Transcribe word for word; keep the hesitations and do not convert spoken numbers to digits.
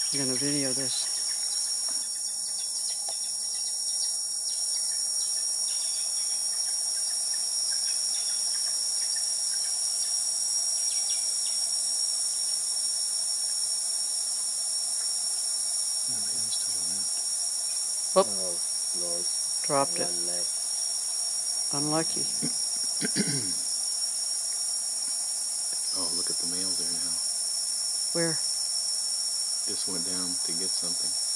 I'm going to video this. Oh, oh Lord. dropped it. Leg. Unlucky. Oh, look at the males there now. Where? Just went down to get something.